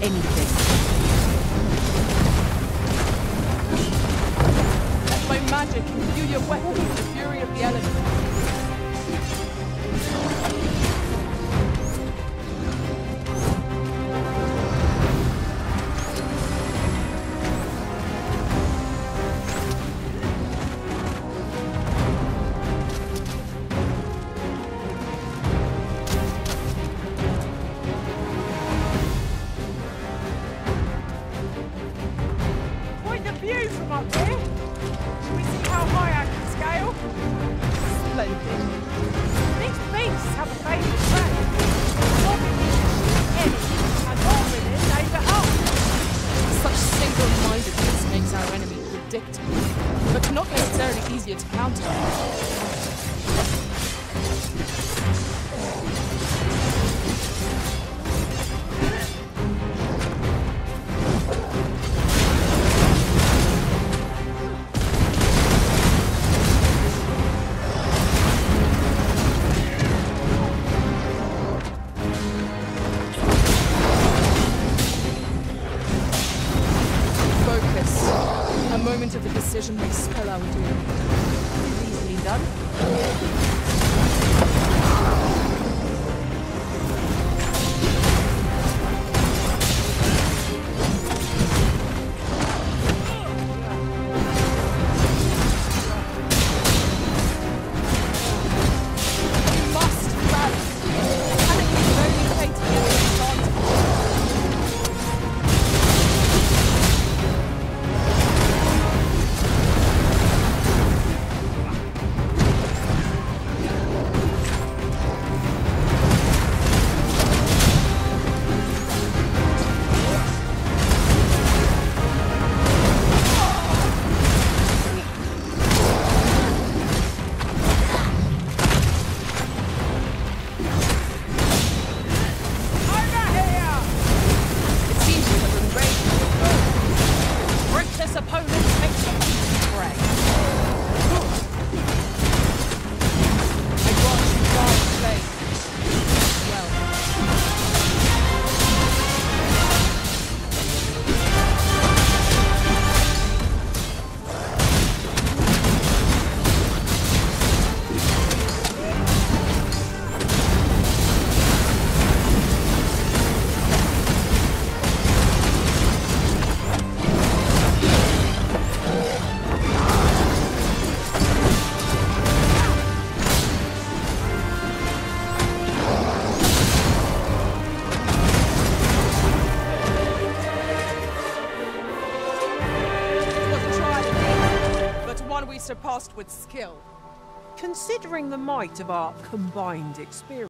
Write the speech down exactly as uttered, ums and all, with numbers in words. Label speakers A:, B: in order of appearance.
A: anything.
B: Let my magic imbue your weapon with the fury of the elements.
C: View from up here. Can we see how high I can scale?
B: Splendid.
C: These beasts have a favourite track. Robbing me any, and all women they it up.
B: Such single-mindedness makes our enemy predictable, but not necessarily easier to counter. A moment of indecision may spell our doom. Easily done. Opponents make some prey. I watch you guard play. Well. One we surpassed with skill.
C: Considering the might of our combined experience.